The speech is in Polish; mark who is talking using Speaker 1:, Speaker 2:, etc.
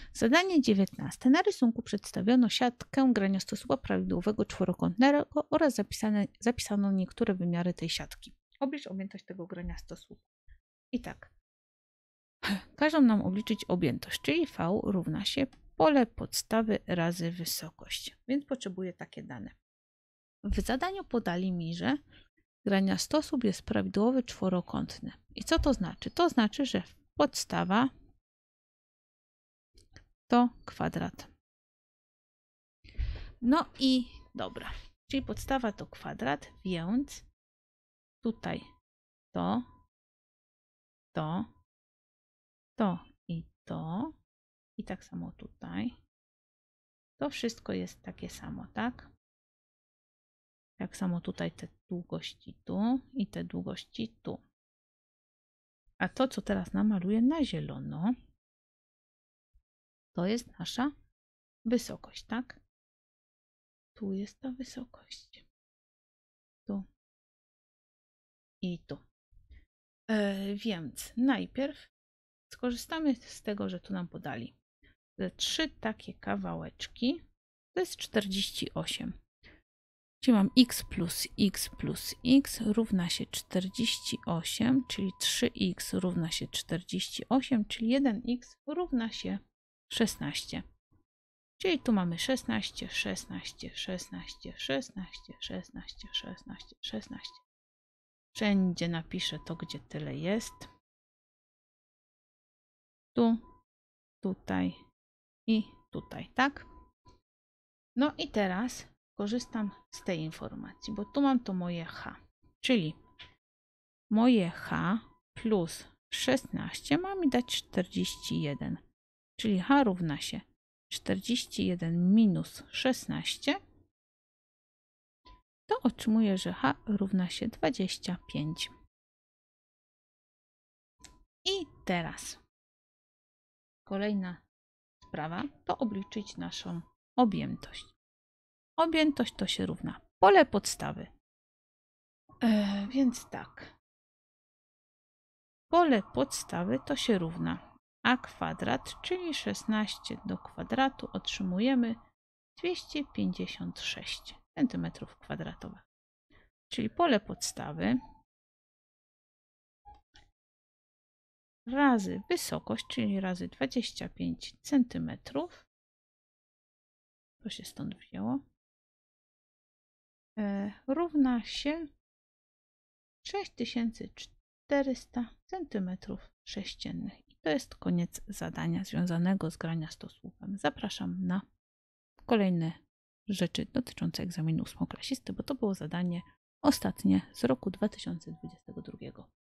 Speaker 1: Zadanie 19. Na rysunku przedstawiono siatkę graniastosłupa prawidłowego czworokątnego oraz zapisano niektóre wymiary tej siatki. Oblicz objętość tego graniastosłupa. I tak. Każą nam obliczyć objętość, czyli V równa się pole podstawy razy wysokość. Więc potrzebuję takie dane. W zadaniu podali mi, że graniastosłup jest prawidłowy czworokątny. I co to znaczy? To znaczy, że podstawa to kwadrat. No i dobra, czyli podstawa to kwadrat, więc tutaj to i tak samo tutaj. To wszystko jest takie samo, tak? Tak samo tutaj te długości tu i te długości tu. A to, co teraz namaluję na zielono, to jest nasza wysokość, tak? Tu jest ta wysokość. Tu i tu. Więc najpierw skorzystamy z tego, że tu nam podali. Te 3 takie kawałeczki to jest 48. Czyli mam x plus x równa się 48, czyli 3x równa się 48, czyli 1x równa się 16. Czyli tu mamy 16, 16, 16, 16, 16, 16, 16. Wszędzie napiszę to, gdzie tyle jest. Tu, tutaj i tutaj, tak? No i teraz korzystam z tej informacji, bo tu mam to moje h, czyli moje h plus 16 ma mi dać 41, czyli h równa się 41 minus 16, to otrzymuję, że h równa się 25. I teraz kolejna sprawa to obliczyć naszą objętość. Objętość to się równa pole podstawy. Więc tak. Pole podstawy to się równa a kwadrat, czyli 16 do kwadratu otrzymujemy 256 cm². Czyli pole podstawy razy wysokość, czyli razy 25 cm. To się stąd wzięło. Równa się 6400 cm3. I to jest koniec zadania związanego z graniastosłupem. Zapraszam na kolejne rzeczy dotyczące egzaminu ósmoklasisty, bo to było zadanie ostatnie z roku 2022.